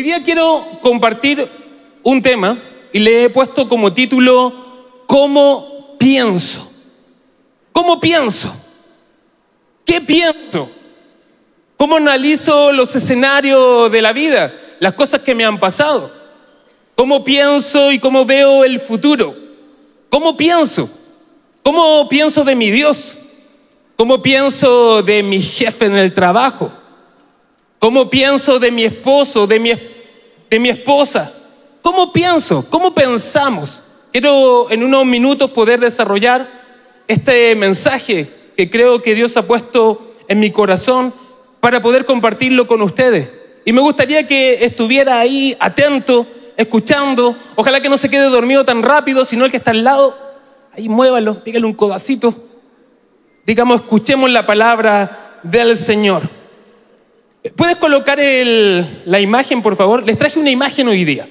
Hoy día quiero compartir un tema y le he puesto como título ¿Cómo pienso? ¿Cómo pienso? ¿Qué pienso? ¿Cómo analizo los escenarios de la vida? Las cosas que me han pasado. ¿Cómo pienso y cómo veo el futuro? ¿Cómo pienso? ¿Cómo pienso de mi Dios? ¿Cómo pienso de mi jefe en el trabajo? ¿Cómo pienso de mi esposo, de mi esposa? ¿Cómo pienso? ¿Cómo pensamos? Quiero en unos minutos poder desarrollar este mensaje que creo que Dios ha puesto en mi corazón para poder compartirlo con ustedes. Y me gustaría que estuviera ahí atento, escuchando. Ojalá que no se quede dormido tan rápido, sino el que está al lado, ahí muévalo, pégale un codacito. Digamos, escuchemos la palabra del Señor. ¿Puedes colocar la imagen, por favor? Les traje una imagen hoy día.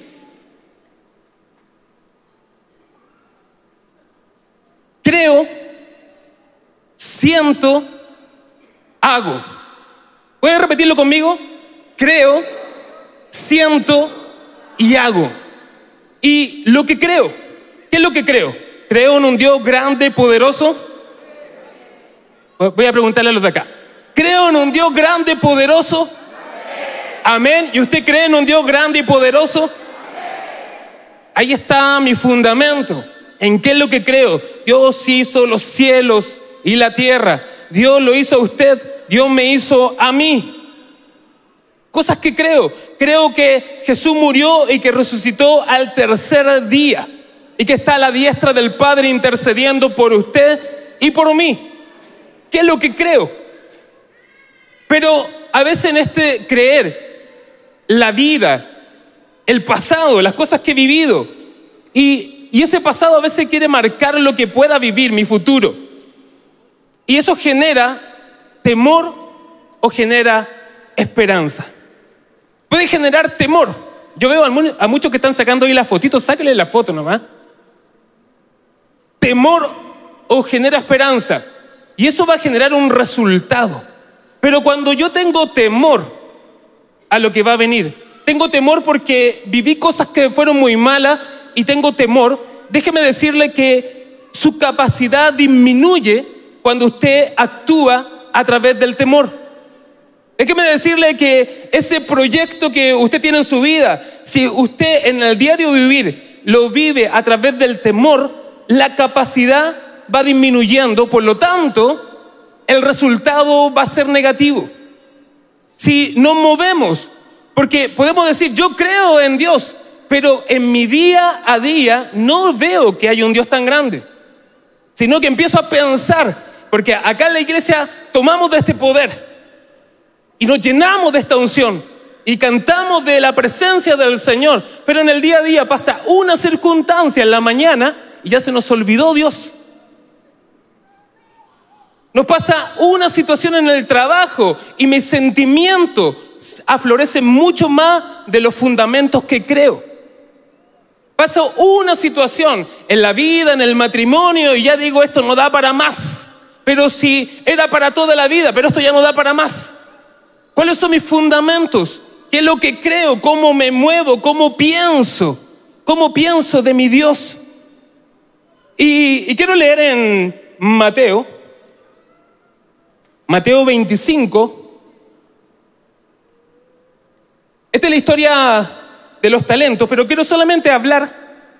Creo, siento, hago. ¿Puedes repetirlo conmigo? Creo, siento y hago. Y lo que creo, ¿qué es lo que creo? Creo en un Dios grande, poderoso. Voy a preguntarle a los de acá. ¿Creo en un Dios grande y poderoso? Amén. ¿Y usted cree en un Dios grande y poderoso? Ahí está mi fundamento. ¿En qué es lo que creo? Dios hizo los cielos y la tierra. Dios lo hizo a usted. Dios me hizo a mí. Cosas que creo. Creo que Jesús murió y que resucitó al tercer día. Y que está a la diestra del Padre intercediendo por usted y por mí. ¿Qué es lo que creo? Pero a veces en este creer, la vida, el pasado, las cosas que he vivido, y ese pasado a veces quiere marcar lo que pueda vivir, mi futuro. Y eso genera temor o genera esperanza. Puede generar temor. Yo veo a muchos que están sacando ahí las fotitos, sáquenle la foto nomás. Temor o genera esperanza. Y eso va a generar un resultado. Pero cuando yo tengo temor a lo que va a venir, tengo temor porque viví cosas que fueron muy malas y tengo temor, déjeme decirle que su capacidad disminuye cuando usted actúa a través del temor. Déjeme decirle que ese proyecto que usted tiene en su vida, si usted en el diario vivir lo vive a través del temor, la capacidad va disminuyendo, por lo tanto, el resultado va a ser negativo. Si nos movemos, porque podemos decir, yo creo en Dios, pero en mi día a día no veo que haya un Dios tan grande, sino que empiezo a pensar, porque acá en la iglesia tomamos de este poder y nos llenamos de esta unción y cantamos de la presencia del Señor, pero en el día a día pasa una circunstancia en la mañana y ya se nos olvidó Dios. Nos pasa una situación en el trabajo y mis sentimientos aflorecen mucho más de los fundamentos que creo. Pasa una situación en la vida, en el matrimonio y ya digo, esto no da para más. Pero si era para toda la vida, pero esto ya no da para más. ¿Cuáles son mis fundamentos? ¿Qué es lo que creo? ¿Cómo me muevo? ¿Cómo pienso? ¿Cómo pienso de mi Dios? Y quiero leer en Mateo 25. Esta es la historia de los talentos, pero quiero solamente hablar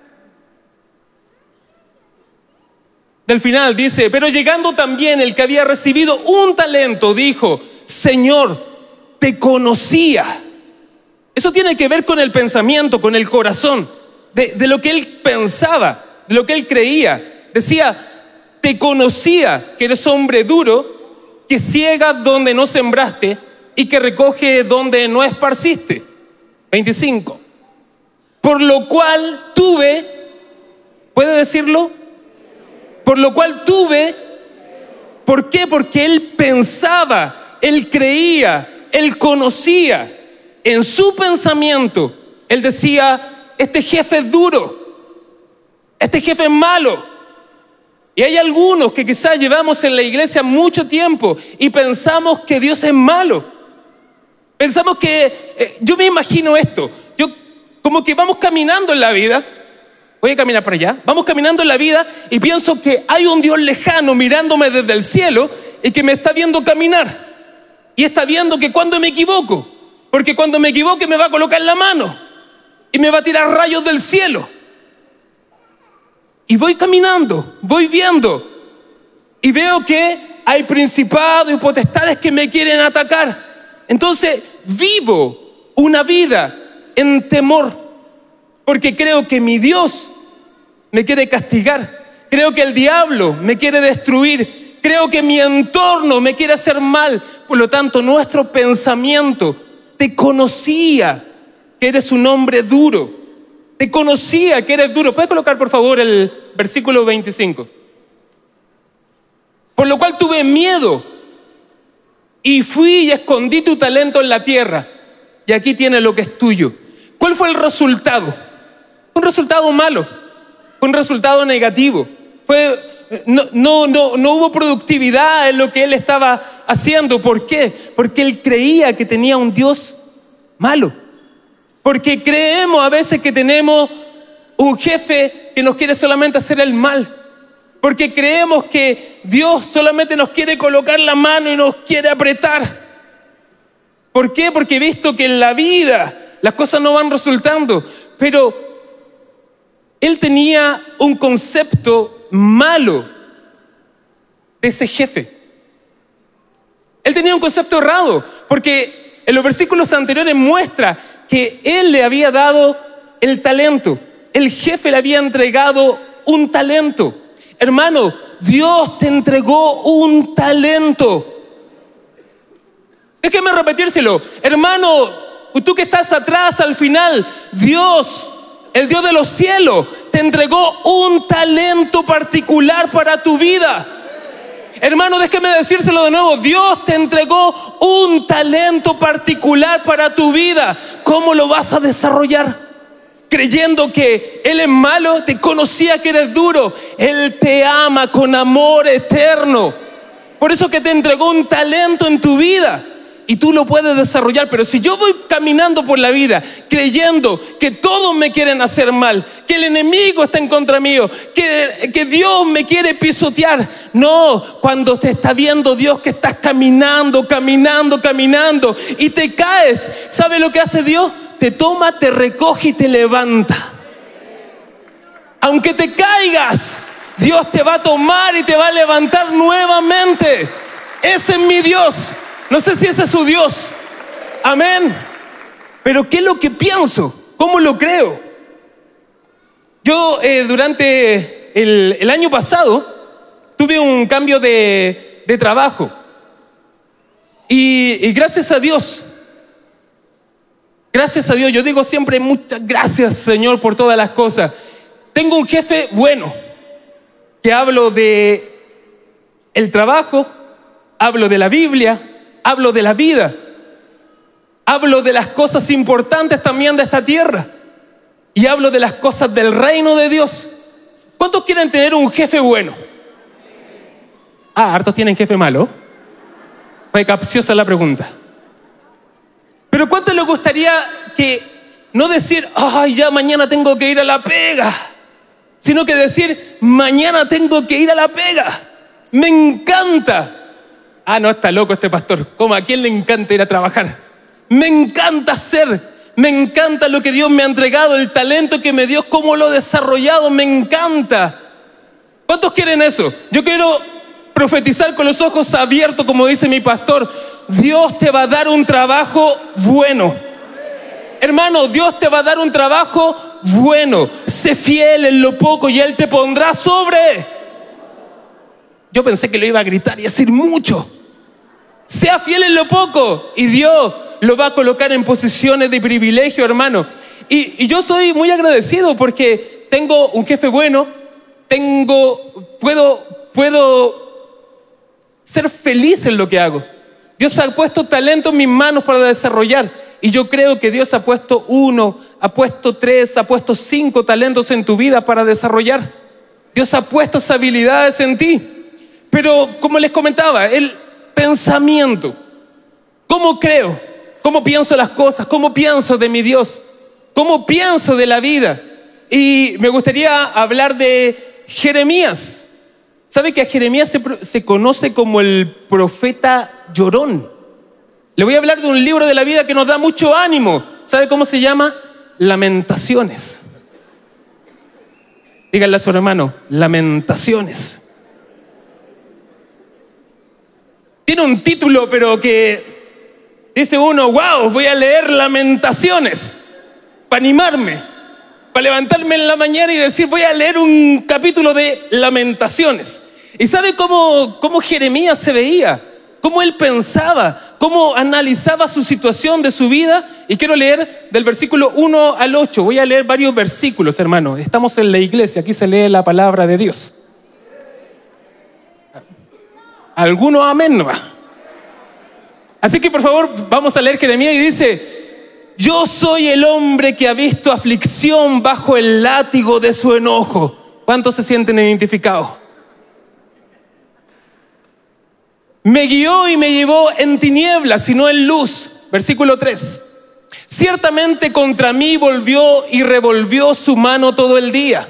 del final. Dice, pero llegando también el que había recibido un talento, dijo, Señor, te conocía. Eso tiene que ver con el pensamiento, con el corazón, de lo que él pensaba, de lo que él creía. Decía, te conocía que eres hombre duro, que ciega donde no sembraste y que recoge donde no esparciste. 25. Por lo cual tuve, ¿puede decirlo? Por lo cual tuve, ¿por qué? Porque él pensaba, él creía, él conocía. En su pensamiento, él decía, este jefe es duro, este jefe es malo. Y hay algunos que quizás llevamos en la iglesia mucho tiempo y pensamos que Dios es malo. Pensamos que, yo me imagino esto, como que vamos caminando en la vida. Voy a caminar para allá. Vamos caminando en la vida y pienso que hay un Dios lejano mirándome desde el cielo y que me está viendo caminar. Y está viendo que cuando me equivoco, porque cuando me equivoque me va a colocar la mano y me va a tirar rayos del cielo. Y voy caminando, voy viendo y veo que hay principados y potestades que me quieren atacar. Entonces vivo una vida en temor, porque creo que mi Dios me quiere castigar, creo que el diablo me quiere destruir, creo que mi entorno me quiere hacer mal. Por lo tanto, nuestro pensamiento: te conocía que eres un hombre duro, te conocía que eres duro. ¿Puedes colocar por favor el versículo 25? Por lo cual tuve miedo y fui y escondí tu talento en la tierra, y aquí tienes lo que es tuyo. ¿Cuál fue el resultado? Un resultado malo, un resultado negativo. No hubo productividad en lo que él estaba haciendo. ¿Por qué? Porque él creía que tenía un Dios malo. Porque creemos a veces que tenemos un jefe que nos quiere solamente hacer el mal. Porque creemos que Dios solamente nos quiere colocar la mano y nos quiere apretar. ¿Por qué? Porque he visto que en la vida las cosas no van resultando. Pero él tenía un concepto malo de ese jefe. Él tenía un concepto errado, porque en los versículos anteriores muestra que él le había dado el talento. El jefe le había entregado un talento. Hermano, Dios te entregó un talento. Déjeme repetírselo. Hermano, tú que estás atrás al final, Dios, el Dios de los cielos, te entregó un talento particular para tu vida. Hermano, déjeme decírselo de nuevo. Dios te entregó un talento particular para tu vida. ¿Cómo lo vas a desarrollar? Creyendo que Él es malo, te conocía que eres duro. Él te ama con amor eterno. Por eso que te entregó un talento en tu vida. Y tú lo puedes desarrollar. Pero si yo voy caminando por la vida creyendo que todos me quieren hacer mal, que el enemigo está en contra mío, que Dios me quiere pisotear. No, cuando te está viendo Dios que estás caminando y te caes, ¿sabe lo que hace Dios? Te toma, te recoge y te levanta. Aunque te caigas, Dios te va a tomar y te va a levantar nuevamente. Ese es mi Dios. No sé si ese es su Dios. Amén. Pero ¿qué es lo que pienso? ¿Cómo lo creo? Yo durante el año pasado tuve un cambio de trabajo. Y gracias a Dios, yo digo siempre muchas gracias, Señor, por todas las cosas. Tengo un jefe bueno, que hablo de el trabajo, hablo de la Biblia, hablo de la vida, hablo de las cosas importantes también de esta tierra, y hablo de las cosas del reino de Dios. ¿Cuántos quieren tener un jefe bueno? Hartos tienen jefe malo. Fue capciosa la pregunta. Pero ¿cuánto les gustaría que no decir, ay, ya mañana tengo que ir a la pega, sino que decir, mañana tengo que ir a la pega? Me encanta. No, está loco este pastor. ¿Cómo? ¿A quién le encanta ir a trabajar? Me encanta me encanta lo que Dios me ha entregado, el talento que me dio, cómo lo he desarrollado, me encanta. ¿Cuántos quieren eso? Yo quiero profetizar con los ojos abiertos, como dice mi pastor. Dios te va a dar un trabajo bueno. Hermano, Dios te va a dar un trabajo bueno. Sé fiel en lo poco y Él te pondrá sobre. Yo pensé que lo iba a gritar y decir mucho. Sea fiel en lo poco y Dios lo va a colocar en posiciones de privilegio, hermano. Y yo soy muy agradecido porque tengo un jefe bueno. Puedo ser feliz en lo que hago. Dios ha puesto talento en mis manos para desarrollar. Y yo creo que Dios ha puesto 1, ha puesto 3, ha puesto 5 talentos en tu vida para desarrollar. Dios ha puesto esas habilidades en ti. Pero como les comentaba, el pensamiento. ¿Cómo creo? ¿Cómo pienso las cosas? ¿Cómo pienso de mi Dios? cómo pienso de la vida. Y me gustaría hablar de Jeremías. ¿Sabe que a Jeremías se conoce como el profeta llorón? Le voy a hablar de un libro de la vida que nos da mucho ánimo. ¿Sabe cómo se llama? Lamentaciones. Díganle a su hermano, Lamentaciones. Tiene un título, pero que dice uno, wow, voy a leer Lamentaciones para animarme, para levantarme en la mañana y decir, voy a leer un capítulo de Lamentaciones. ¿Y sabe cómo Jeremías se veía? ¿Cómo él pensaba? ¿Cómo analizaba su situación de su vida? Y quiero leer del versículo 1 al 8. Voy a leer varios versículos, hermano. Estamos en la iglesia, aquí se lee la palabra de Dios. ¿Alguno amén? No. Así que por favor vamos a leer Jeremías y dice: yo soy el hombre que ha visto aflicción bajo el látigo de su enojo. ¿Cuántos se sienten identificados? Me guió y me llevó en tinieblas y no en luz. Versículo 3. Ciertamente contra mí volvió y revolvió su mano todo el día.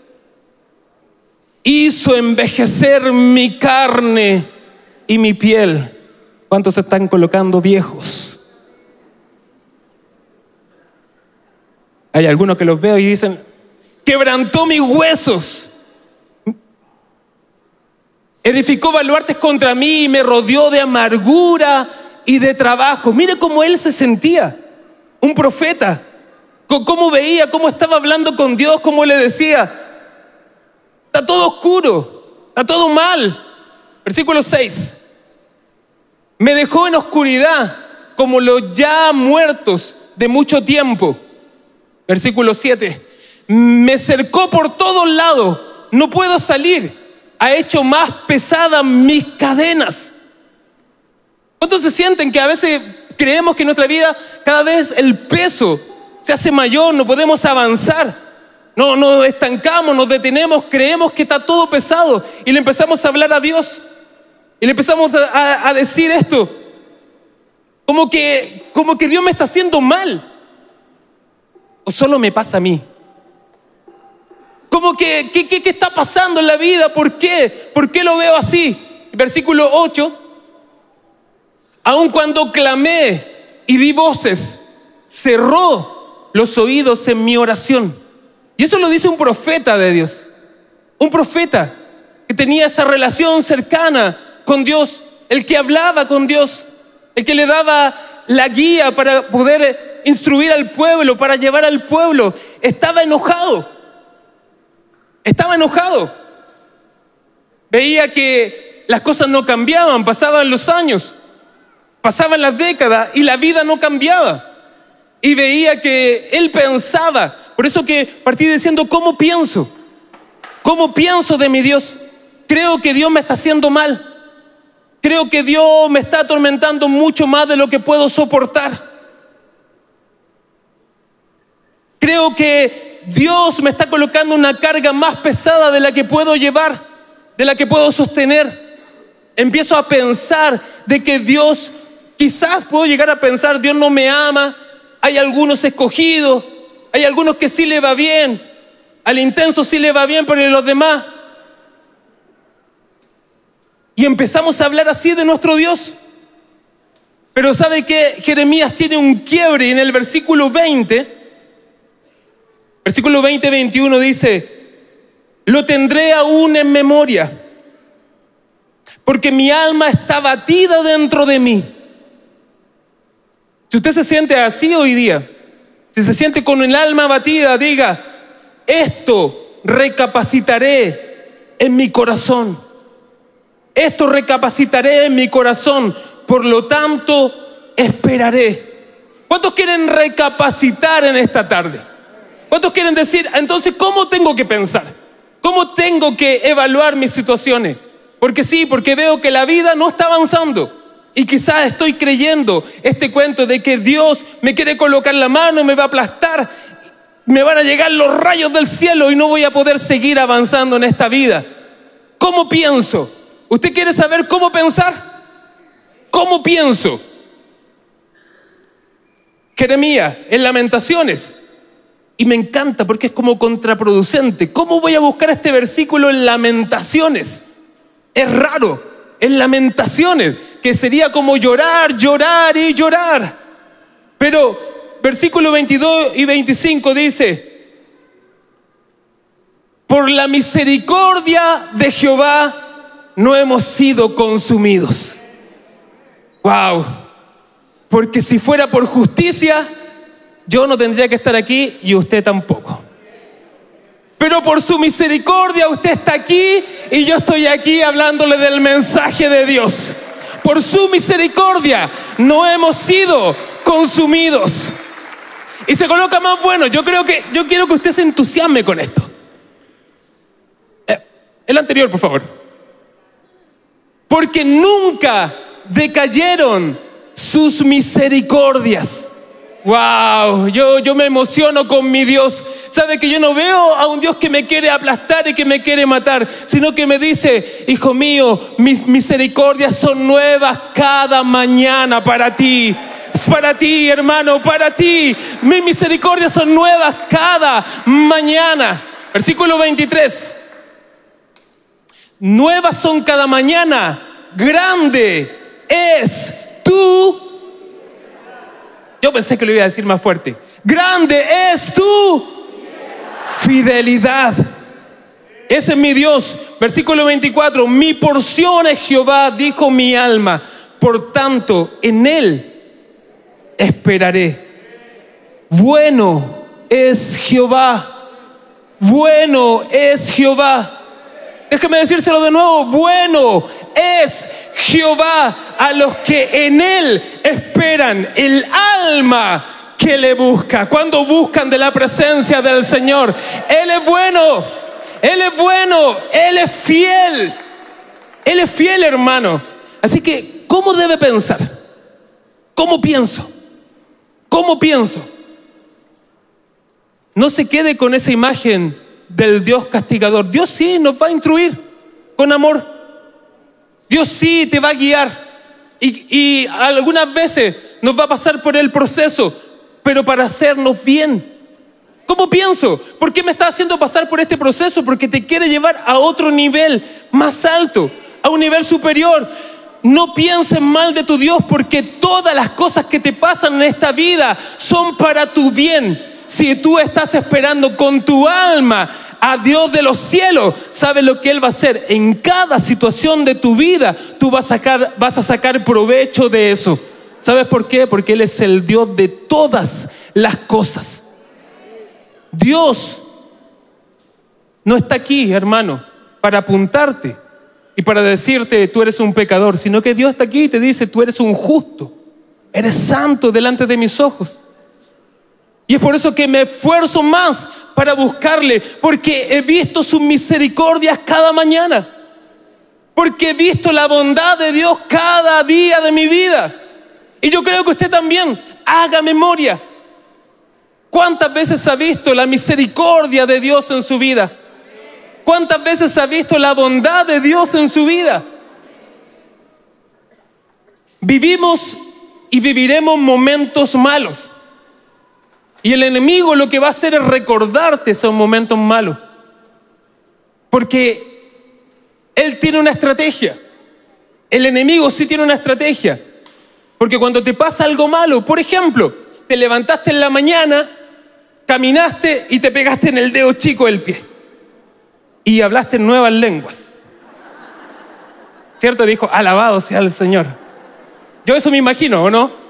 Hizo envejecer mi carne y mi piel. ¿Cuántos se están colocando viejos? Hay algunos que los veo y dicen: quebrantó mis huesos, edificó baluartes contra mí y me rodeó de amargura y de trabajo. Mire cómo él se sentía, un profeta, cómo veía, cómo estaba hablando con Dios, cómo le decía: está todo oscuro, está todo mal. Versículo 6. Me dejó en oscuridad como los ya muertos de mucho tiempo. Versículo 7. Me cercó por todos lados, no puedo salir. Ha hecho más pesadas mis cadenas. ¿Cuántos se sienten que a veces creemos que en nuestra vida cada vez el peso se hace mayor, no podemos avanzar? No, nos estancamos, nos detenemos, creemos que está todo pesado y le empezamos a hablar a Dios y le empezamos a decir esto, como que Dios me está haciendo mal, o solo me pasa a mí. Como que ¿qué está pasando en la vida? ¿Por qué? ¿Por qué lo veo así? Versículo 8. Aun cuando clamé y di voces, cerró los oídos en mi oración. Y eso lo dice un profeta de Dios. Un profeta que tenía esa relación cercana con Dios, el que hablaba con Dios, el que le daba la guía para poder instruir al pueblo, para llevar al pueblo. Estaba enojado. Estaba enojado. Veía que las cosas no cambiaban, pasaban los años, pasaban las décadas y la vida no cambiaba. Y veía que él pensaba. Por eso que partí diciendo: ¿cómo pienso? ¿Cómo pienso de mi Dios? Creo que Dios me está haciendo mal. Creo que Dios me está atormentando mucho más de lo que puedo soportar. Creo que Dios me está colocando una carga más pesada de la que puedo llevar, de la que puedo sostener. Empiezo a pensar de que Dios, quizás puedo llegar a pensar, Dios no me ama. Hay algunos escogidos, hay algunos que sí le va bien, al intenso sí le va bien, pero los demás. Y empezamos a hablar así de nuestro Dios. Pero ¿sabe qué? Jeremías tiene un quiebre y en el versículo 20, versículo 20-21 dice: lo tendré aún en memoria, porque mi alma está batida dentro de mí. Si usted se siente así hoy día, si se siente con el alma batida, diga: esto recapacitaré en mi corazón. Esto recapacitaré en mi corazón, por lo tanto esperaré. ¿Cuántos quieren recapacitar en esta tarde? ¿Cuántos quieren decir, entonces, cómo tengo que pensar? ¿Cómo tengo que evaluar mis situaciones? Porque sí, porque veo que la vida no está avanzando. Y quizás estoy creyendo este cuento de que Dios me quiere colocar la mano, me va a aplastar, me van a llegar los rayos del cielo y no voy a poder seguir avanzando en esta vida. ¿Cómo pienso? ¿Usted quiere saber cómo pensar? ¿Cómo pienso? Jeremías, en Lamentaciones, Y me encanta porque es como contraproducente. ¿Cómo voy a buscar este versículo en Lamentaciones? Es raro, en Lamentaciones, que sería como llorar, llorar y llorar. Pero versículo 22 y 25 dice: por la misericordia de Jehová no hemos sido consumidos. ¡Wow! Porque si fuera por justicia, yo no tendría que estar aquí y usted tampoco. Pero por su misericordia usted está aquí y yo estoy aquí hablándole del mensaje de Dios. Por su misericordia no hemos sido consumidos. Y se coloca más bueno. Yo quiero que usted se entusiasme con esto. El anterior, por favor. Porque nunca decayeron sus misericordias. Wow, yo me emociono con mi Dios. Sabe que yo no veo a un Dios que me quiere aplastar y que me quiere matar, sino que me dice: hijo mío, mis misericordias son nuevas cada mañana para ti. Es para ti, hermano, para ti. Mis misericordias son nuevas cada mañana. Versículo 23. Nuevas son cada mañana. Grande es tu... Yo pensé que lo iba a decir más fuerte. Grande es tu fidelidad. Ese es mi Dios. Versículo 24. Mi porción es Jehová, dijo mi alma. Por tanto, en Él esperaré. Bueno es Jehová. Bueno es Jehová. Déjeme decírselo de nuevo. Bueno es Jehová a los que en Él esperan, el alma que le busca. Cuando buscan de la presencia del Señor, Él es bueno, Él es bueno, Él es fiel. Él es fiel, hermano. Así que, ¿cómo debe pensar? ¿Cómo pienso? ¿Cómo pienso? No se quede con esa imagen del Dios castigador. Dios sí nos va a instruir con amor. Dios sí te va a guiar. Y algunas veces nos va a pasar por el proceso, pero para hacernos bien. ¿Cómo pienso? ¿Por qué me está haciendo pasar por este proceso? Porque te quiere llevar a otro nivel más alto, a un nivel superior. No pienses mal de tu Dios, porque todas las cosas que te pasan en esta vida son para tu bien. Si tú estás esperando con tu alma a Dios de los cielos, ¿sabes lo que Él va a hacer? En cada situación de tu vida, tú vas a sacar provecho de eso. ¿Sabes por qué? Porque Él es el Dios de todas las cosas. Dios no está aquí, hermano, para apuntarte y para decirte tú eres un pecador, sino que Dios está aquí y te dice tú eres un justo, eres santo delante de mis ojos. Y es por eso que me esfuerzo más para buscarle, porque he visto sus misericordias cada mañana, porque he visto la bondad de Dios cada día de mi vida. Y yo creo que usted también haga memoria. ¿Cuántas veces ha visto la misericordia de Dios en su vida? ¿Cuántas veces ha visto la bondad de Dios en su vida? Vivimos y viviremos momentos malos. Y el enemigo lo que va a hacer es recordarte esos momentos malos. Porque él tiene una estrategia. El enemigo sí tiene una estrategia. Porque cuando te pasa algo malo, por ejemplo, te levantaste en la mañana, caminaste y te pegaste en el dedo chico del pie. Y hablaste en nuevas lenguas. ¿Cierto? Dijo, alabado sea el Señor. Yo eso me imagino, ¿o no?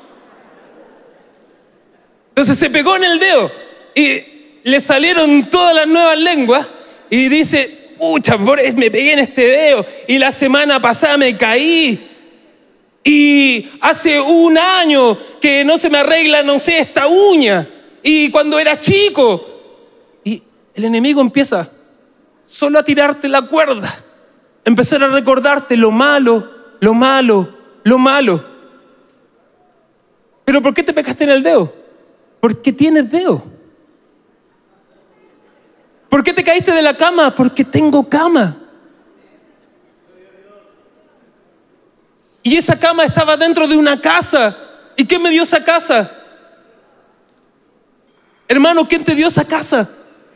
Entonces se pegó en el dedo y le salieron todas las nuevas lenguas y dice, pucha, me pegué en este dedo y la semana pasada me caí y hace un año que no se me arregla, no sé, esta uña y cuando era chico. Y el enemigo empieza solo a tirarte la cuerda, empezar a recordarte lo malo, lo malo, lo malo. ¿Pero por qué te pegaste en el dedo? Porque tienes dedo. ¿Por qué te caíste de la cama? Porque tengo cama. Y esa cama estaba dentro de una casa. ¿Y qué me dio esa casa? Hermano, ¿quién te dio esa casa?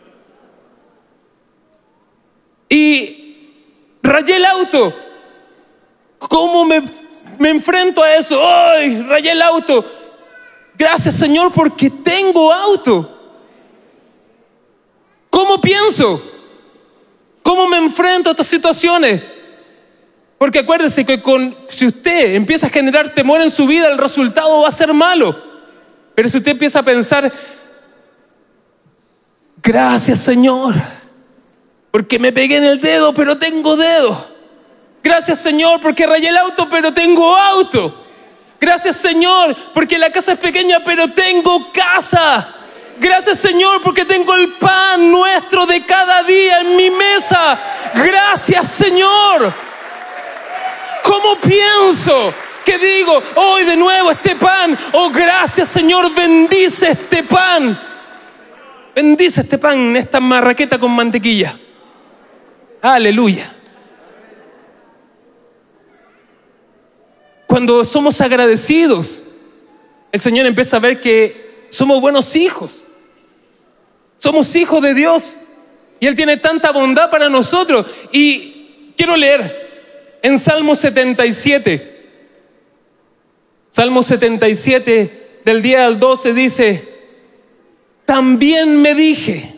Y rayé el auto. ¿Cómo me enfrento a eso? ¡Ay! Rayé el auto. Gracias, Señor, porque tengo auto. ¿Cómo pienso? ¿Cómo me enfrento a estas situaciones? Porque acuérdese que si usted empieza a generar temor en su vida, el resultado va a ser malo. Pero si usted empieza a pensar, gracias, Señor, porque me pegué en el dedo, pero tengo dedo. Gracias, Señor, porque rayé el auto, pero tengo auto. Gracias, Señor, porque la casa es pequeña, pero tengo casa. Gracias, Señor, porque tengo el pan nuestro de cada día en mi mesa. Gracias, Señor. ¿Cómo pienso? ¿Qué digo? Hoy de nuevo este pan. Oh, gracias, Señor, bendice este pan. Bendice este pan, esta marraqueta con mantequilla. Aleluya. Cuando somos agradecidos, el Señor empieza a ver que somos buenos hijos. Somos hijos de Dios. Y Él tiene tanta bondad para nosotros. Y quiero leer en Salmo 77. Salmo 77, del 10 al 12, dice: también me dije.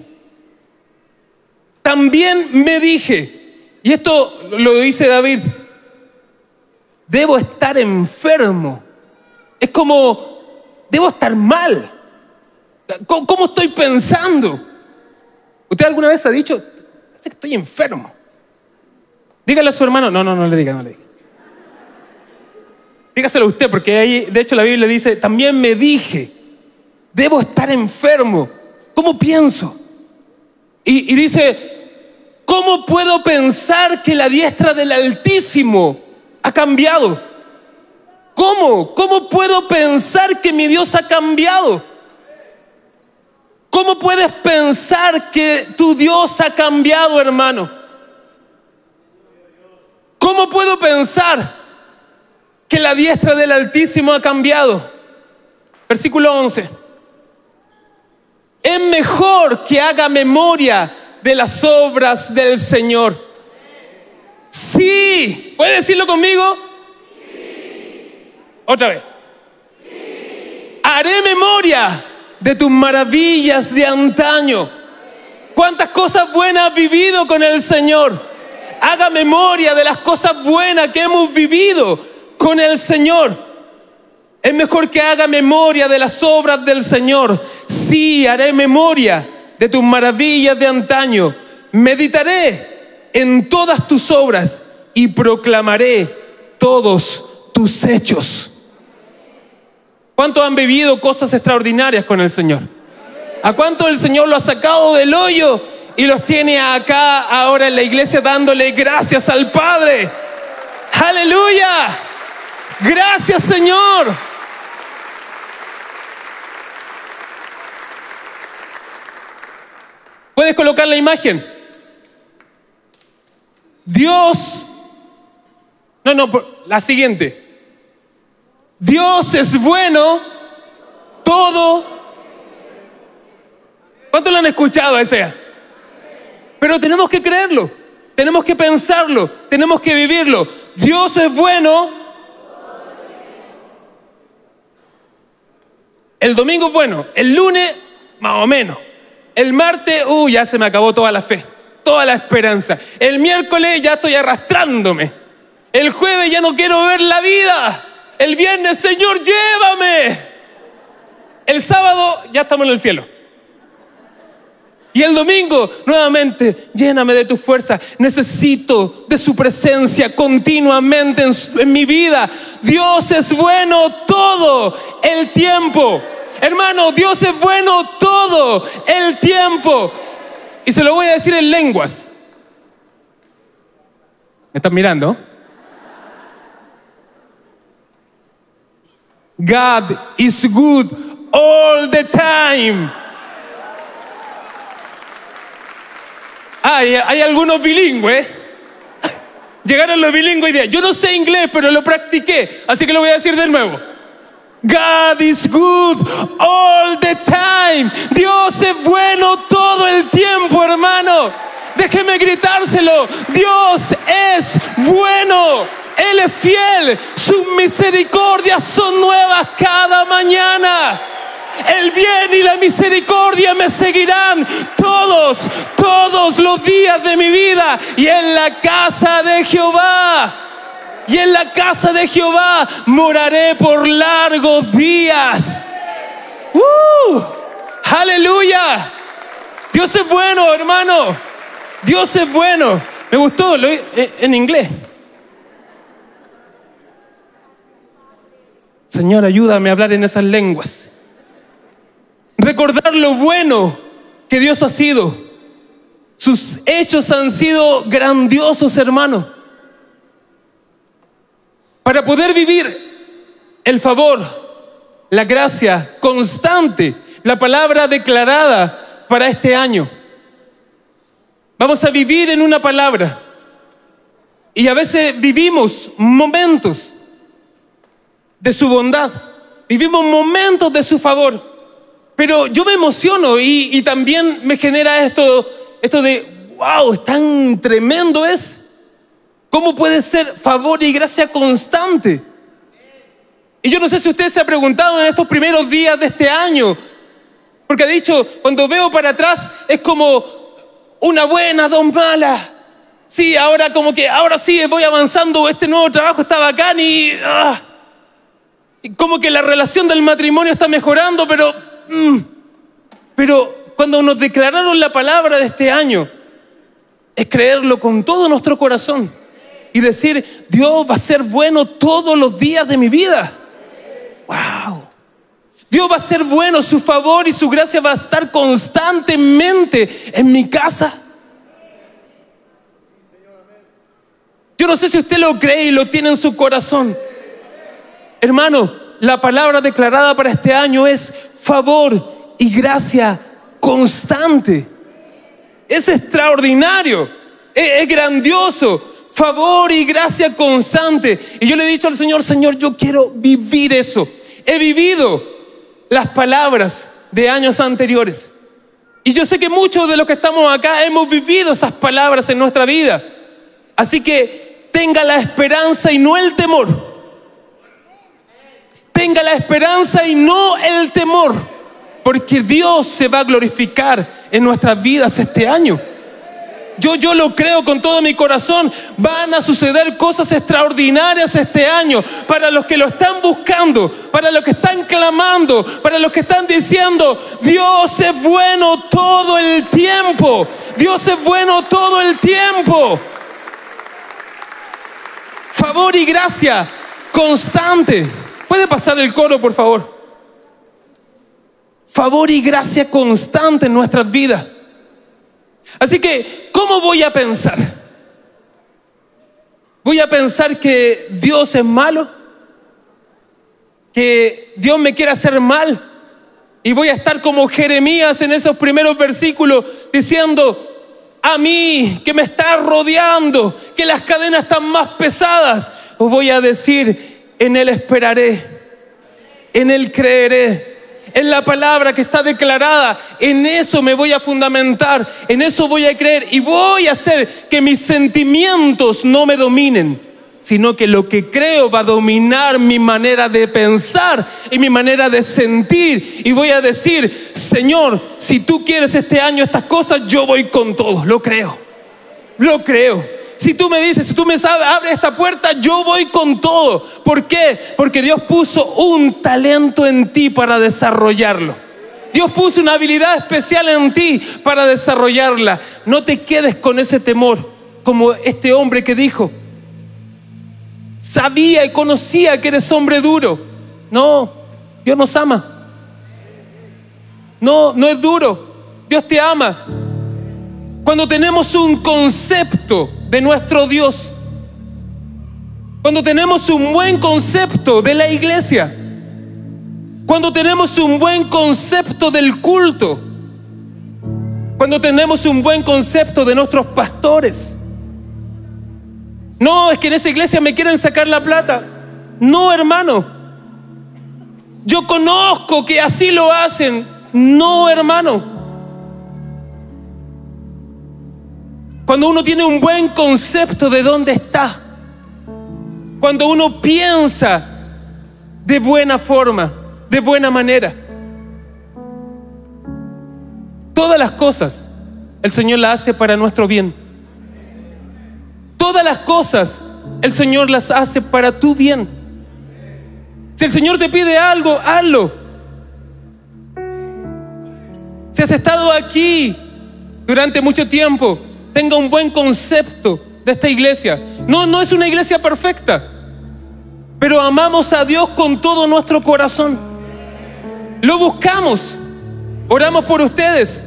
Y esto lo dice David. Debo estar enfermo. Es como, debo estar mal. ¿Cómo estoy pensando? ¿Usted alguna vez ha dicho, parece que estoy enfermo? Dígale a su hermano. No le diga. Dígaselo a usted, porque ahí, de hecho, la Biblia dice, también me dije, debo estar enfermo. ¿Cómo pienso? Y dice, ¿cómo puedo pensar que la diestra del Altísimo ha cambiado? ¿Cómo puedo pensar que mi Dios ha cambiado? ¿Cómo puedes pensar que tu Dios ha cambiado, hermano? ¿Cómo puedo pensar que la diestra del Altísimo ha cambiado? Versículo 11. Es mejor que haga memoria de las obras del Señor. Sí. ¿Puede decirlo conmigo? Sí. Otra vez. Sí. Haré memoria de tus maravillas de antaño. ¿Cuántas cosas buenas has vivido con el Señor? Haga memoria de las cosas buenas que hemos vivido con el Señor. Es mejor que haga memoria de las obras del Señor. Sí, haré memoria de tus maravillas de antaño. Meditaré en todas tus obras y proclamaré todos tus hechos. ¿Cuántos han vivido cosas extraordinarias con el Señor? ¿A cuántos el Señor lo ha sacado del hoyo y los tiene acá ahora en la iglesia dándole gracias al Padre? ¡Aleluya! ¡Gracias, Señor! ¿Puedes colocar la imagen? Dios... la siguiente. Dios es bueno todo. ¿Cuántos lo han escuchado ese? Pero tenemos que creerlo, tenemos que pensarlo, tenemos que vivirlo. Dios es bueno. El domingo es bueno, el lunes más o menos. El martes, ya se me acabó toda la fe, toda la esperanza. El miércoles ya estoy arrastrándome. El jueves ya no quiero ver la vida. El viernes, Señor, llévame. El sábado ya estamos en el cielo. Y el domingo, nuevamente, lléname de tu fuerza. Necesito de su presencia continuamente en mi vida. Dios es bueno todo el tiempo. Hermano, Dios es bueno todo el tiempo. Y se lo voy a decir en lenguas. ¿Me están mirando? God is good all the time. Hay algunos bilingües. Llegaron los bilingües y yo no sé inglés, pero lo practiqué, así que lo voy a decir de nuevo. God is good all the time. Dios es bueno todo el tiempo, hermano. Déjeme gritárselo. Dios es bueno. Él es fiel. Sus misericordias son nuevas cada mañana. El bien y la misericordia me seguirán todos los días de mi vida. Y en la casa de Jehová, moraré por largos días. ¡Aleluya! Dios es bueno, hermano. Dios es bueno. Me gustó, en inglés. Señor, ayúdame a hablar en esas lenguas. Recordar lo bueno que Dios ha sido. Sus hechos han sido grandiosos, hermano. Para poder vivir el favor, la gracia constante, la palabra declarada para este año. Vamos a vivir en una palabra. Y a veces vivimos momentos de su bondad. Vivimos momentos de su favor. Pero yo me emociono y también me genera esto de, wow, es tan tremendo es. ¿Cómo puede ser favor y gracia constante? Y yo no sé si usted se ha preguntado en estos primeros días de este año, porque ha dicho, cuando veo para atrás es como una buena, dos malas. Sí, ahora sí voy avanzando, este nuevo trabajo está bacán y como que la relación del matrimonio está mejorando, pero cuando nos declararon la palabra de este año, es creerlo con todo nuestro corazón y decir, Dios va a ser bueno todos los días de mi vida. ¡Wow! Dios va a ser bueno, su favor y su gracia va a estar constantemente en mi casa. Yo no sé si usted lo cree y lo tiene en su corazón. Hermano, la palabra declarada para este año es favor y gracia constante. Es extraordinario, es grandioso. Favor y gracia constante. Y yo le he dicho al Señor, Señor, yo quiero vivir eso. He vivido las palabras de años anteriores. Y yo sé que muchos de los que estamos acá hemos vivido esas palabras en nuestra vida. Así que tenga la esperanza y no el temor. Tenga la esperanza y no el temor. Porque Dios se va a glorificar en nuestras vidas este año. Yo lo creo con todo mi corazón. Van a suceder cosas extraordinarias este año para los que lo están buscando, para los que están clamando, para los que están diciendo, Dios es bueno todo el tiempo. Dios es bueno todo el tiempo. Favor y gracia constante. ¿Puede pasar el coro, por favor? Favor y gracia constante en nuestras vidas. Así que, ¿cómo voy a pensar? ¿Voy a pensar que Dios es malo? ¿Que Dios me quiere hacer mal? Y voy a estar como Jeremías en esos primeros versículos diciendo, a mí que me está rodeando, que las cadenas están más pesadas. Os voy a decir, en Él esperaré, en Él creeré. En la palabra que está declarada, en eso me voy a fundamentar, en eso voy a creer y voy a hacer que mis sentimientos no me dominen, sino que lo que creo va a dominar mi manera de pensar y mi manera de sentir. Y voy a decir, Señor, si tú quieres este año estas cosas, yo voy con todo. Lo creo, lo creo. Si tú me dices, si tú me sabes, abre esta puerta, yo voy con todo. ¿Por qué? Porque Dios puso un talento en ti para desarrollarlo. Dios puso una habilidad especial en ti para desarrollarla. No te quedes con ese temor, como este hombre que dijo, sabía y conocía que eres hombre duro. No, Dios nos ama. No es duro. Dios te ama. Cuando tenemos un concepto de nuestro Dios, cuando tenemos un buen concepto de la iglesia, cuando tenemos un buen concepto del culto, cuando tenemos un buen concepto de nuestros pastores. No, es que en esa iglesia me quieren sacar la plata. No, hermano. Yo conozco que así lo hacen. No, hermano. Cuando uno tiene un buen concepto de dónde está, cuando uno piensa de buena forma, de buena manera, todas las cosas el Señor las hace para nuestro bien. Todas las cosas el Señor las hace para tu bien. Si el Señor te pide algo, hazlo. Si has estado aquí durante mucho tiempo, tenga un buen concepto de esta iglesia. No es una iglesia perfecta, pero amamos a Dios con todo nuestro corazón. Lo buscamos, oramos por ustedes.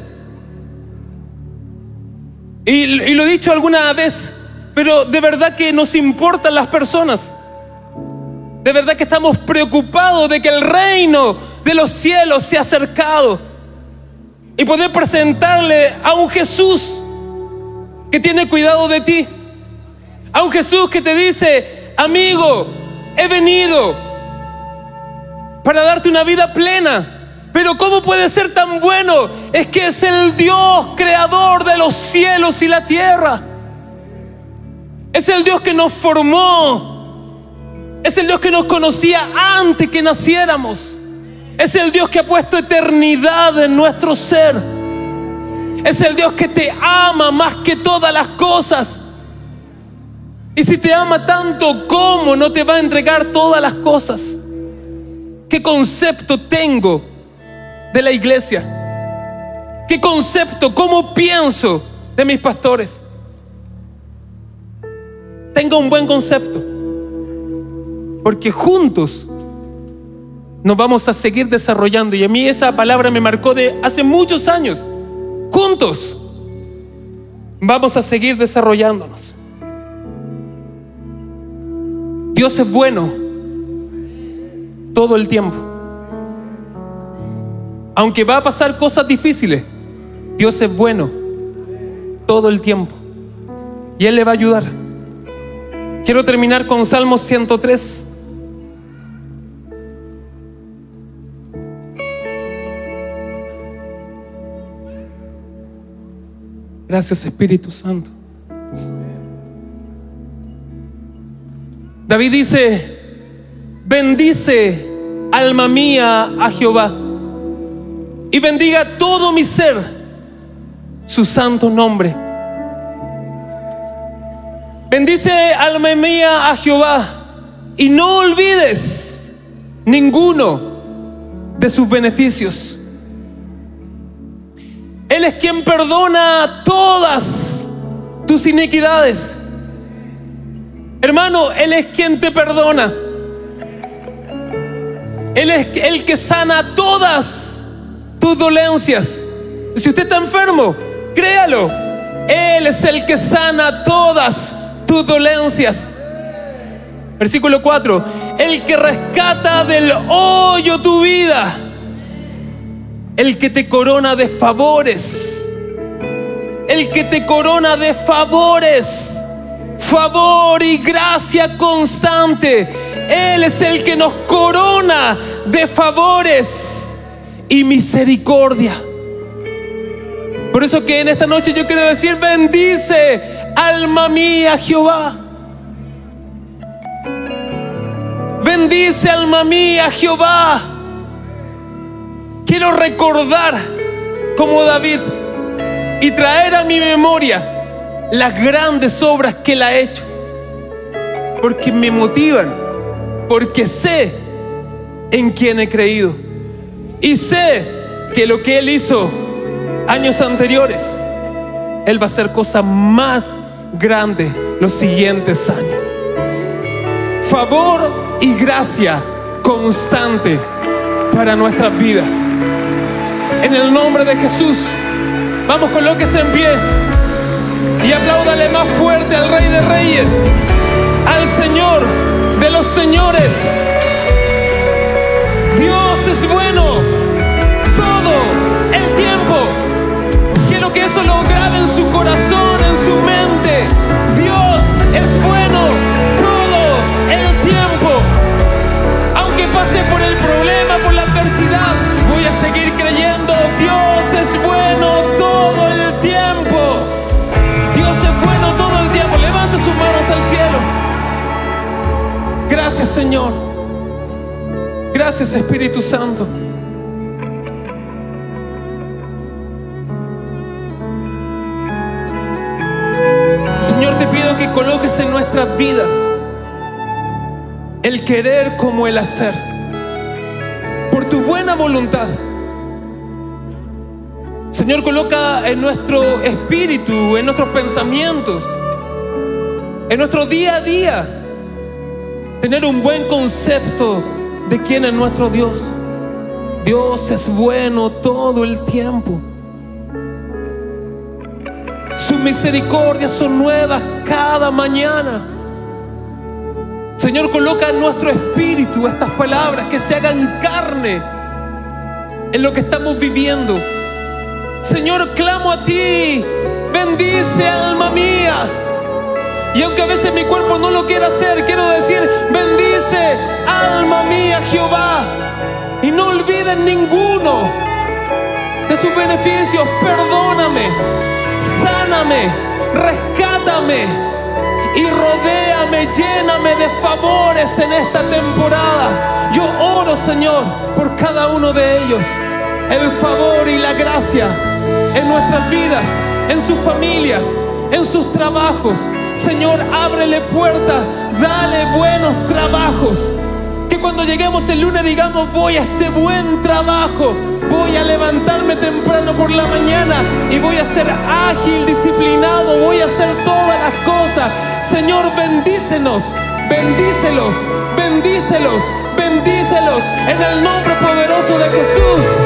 Y lo he dicho alguna vez, pero de verdad que nos importan las personas. De verdad que estamos preocupados de que el reino de los cielos se ha acercado y poder presentarle a un Jesús que tiene cuidado de ti, a un Jesús que te dice: amigo, he venido para darte una vida plena. Pero ¿cómo puede ser tan bueno? Es que es el Dios creador de los cielos y la tierra. Es el Dios que nos formó. Es el Dios que nos conocía antes que naciéramos. Es el Dios que ha puesto eternidad en nuestro ser. Es el Dios que te ama más que todas las cosas. Y si te ama tanto, ¿cómo no te va a entregar todas las cosas? ¿Qué concepto tengo de la iglesia? ¿Qué concepto, cómo pienso de mis pastores? Tenga un buen concepto, porque juntos nos vamos a seguir desarrollando. Y a mí esa palabra me marcó de hace muchos años. Juntos vamos a seguir desarrollándonos. Dios es bueno todo el tiempo. Aunque va a pasar cosas difíciles, Dios es bueno todo el tiempo. Y Él le va a ayudar. Quiero terminar con Salmos 103. Gracias, Espíritu Santo. David dice: bendice, alma mía, a Jehová, y bendiga todo mi ser su santo nombre. Bendice, alma mía, a Jehová, y no olvides ninguno de sus beneficios. Él es quien perdona todas tus iniquidades. Hermano, Él es quien te perdona. Él es el que sana todas tus dolencias. Si usted está enfermo, créalo, Él es el que sana todas tus dolencias. Versículo 4: el que rescata del hoyo tu vida, el que te corona de favores, el que te corona de favores, favor y gracia constante. Él es el que nos corona de favores y misericordia. Por eso que en esta noche yo quiero decir: bendice, alma mía, Jehová. Bendice, alma mía, Jehová. Quiero recordar como David y traer a mi memoria las grandes obras que Él ha hecho, porque me motivan, porque sé en quién he creído y sé que lo que Él hizo años anteriores, Él va a hacer cosas más grandes los siguientes años. Favor y gracia constante para nuestras vidas. En el nombre de Jesús, vamos, colóquese en pie y apláudale más fuerte al Rey de Reyes, al Señor de los señores. Dios es bueno todo el tiempo. Quiero que eso lo grabe en su corazón, en su mente. Dios es bueno todo el tiempo. Aunque pase por el problema, por Gracias, Señor. Gracias, Espíritu Santo. Señor, te pido que coloques en nuestras vidas el querer como el hacer, por tu buena voluntad. Señor, coloca en nuestro espíritu, en nuestros pensamientos, en nuestro día a día, tener un buen concepto de quién es nuestro Dios. Dios es bueno todo el tiempo. Sus misericordias son nuevas cada mañana. Señor, coloca en nuestro espíritu estas palabras que se hagan carne en lo que estamos viviendo. Señor, clamo a ti, bendice alma mía. Y aunque a veces mi cuerpo no lo quiera hacer, quiero decir, bendice alma mía Jehová. Y no olviden ninguno de sus beneficios. Perdóname, sáname, rescátame y rodéame, lléname de favores en esta temporada. Yo oro, Señor, por cada uno de ellos. El favor y la gracia en nuestras vidas, en sus familias, en sus trabajos. Señor, ábrele puertas, dale buenos trabajos. Que cuando lleguemos el lunes digamos, voy a este buen trabajo, voy a levantarme temprano por la mañana y voy a ser ágil, disciplinado, voy a hacer todas las cosas. Señor, bendícenos, bendícelos, bendícelos, bendícelos en el nombre poderoso de Jesús.